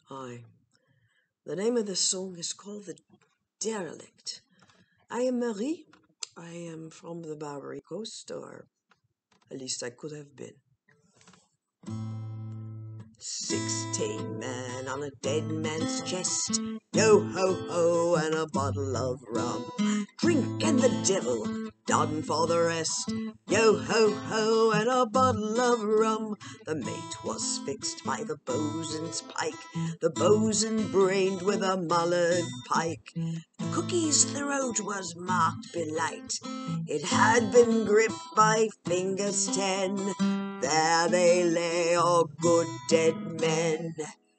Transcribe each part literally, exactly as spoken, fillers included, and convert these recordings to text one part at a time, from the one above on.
Hi. The name of the song is called The Derelict. I am Marie. I am from the Barbary Coast, or at least I could have been. Sixteen men on a dead man's chest, yo ho ho, and a bottle of rum. Drink and the devil, done for the rest, yo ho ho, and a bottle of rum. The mate was fixed by the bosun's pike, the bosun brained with a mallard pike. Cookie's throat was marked belike, it had been gripped by fingers ten. There they lay, all good dead men,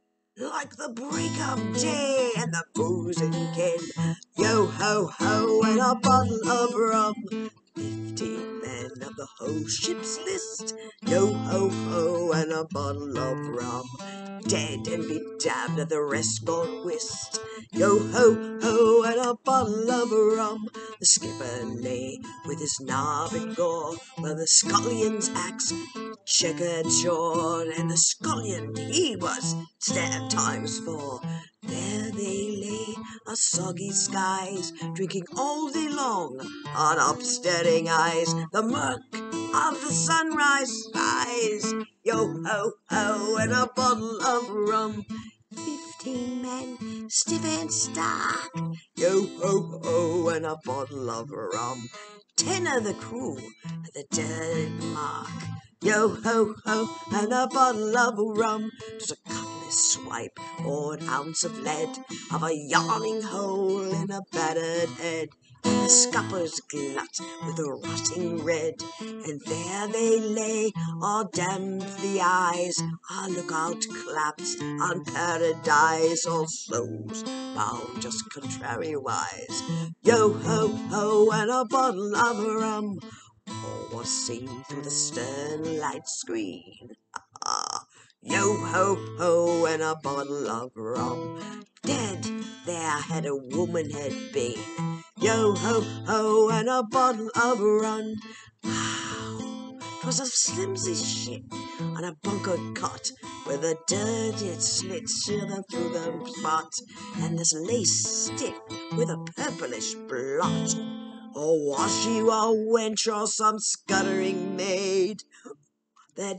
like the break of day and the boozing kin. Yo ho ho, and a bottle of rum. Fifteen men of the whole ship's list, yo ho ho, and a bottle of rum. Dead and be damned, and the rest gone whist, yo ho ho, and a bottle of rum. The skipper lay with his knob and gore, while the scullion's axe checkered shore, and the scullion he was stabbed times four. There they lay, a soggy skies, drinking all day long on upstaring eyes, the murk of the sunrise spies, yo ho ho, and a bottle of rum. Fifteen men, stiff and stark, yo ho ho, and a bottle of rum. Ten of the crew at the dead mark, yo ho ho, and a bottle of rum. 'Twas a cutlass swipe or an ounce of lead, of a yawning hole in a battered head, and the scuppers glut with a rotting red. And there they lay, all damned the eyes, our lookout clapped on paradise, all souls bound just contrariwise, yo ho ho, and a bottle of rum. All was seen through the stern light screen, ah, yo ho ho, and a bottle of rum. Dead there had a woman had been, yo ho ho, and a bottle of rum. Wow, 'twas a flimsy ship on a bunkered cot, with a dirty slit shiver through the spot, and this lace stiff with a purplish blot. Or was she a wench or some scuttering maid that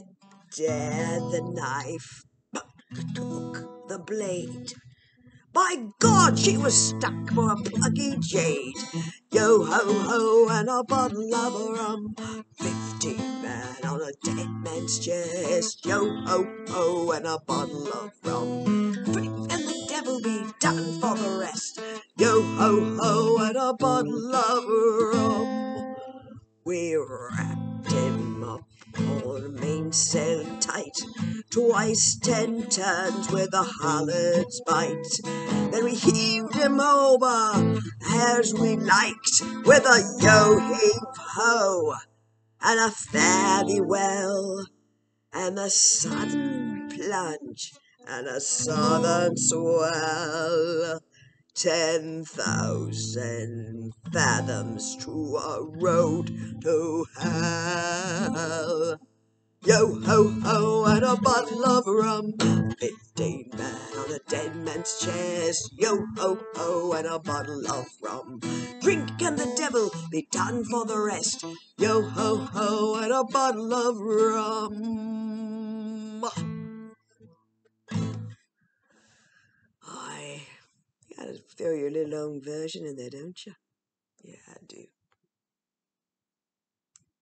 dared the knife but took the blade? By God, she was stuck for a plucky jade, yo ho ho, and a bottle of rum. Fifteen men on a dead man's chest, yo ho ho, and a bottle of rum. Drink and the devil be done for the rest, yo ho ho, and a bottle of rum. We wrapped him up on the mainsail tight, twice ten turns with a hallard's bite. Then we heaved him over as we liked, with a yo-heave-ho and a fare thee well, and a sudden plunge and a southern swell. Ten thousand fathoms to a road to hell, yo ho ho, and a bottle of rum. Fifteen men on a dead man's chest, yo ho ho, and a bottle of rum. Drink and the devil be done for the rest, yo ho ho, and a bottle of rum. I gotta throw your little own version in there, don't you?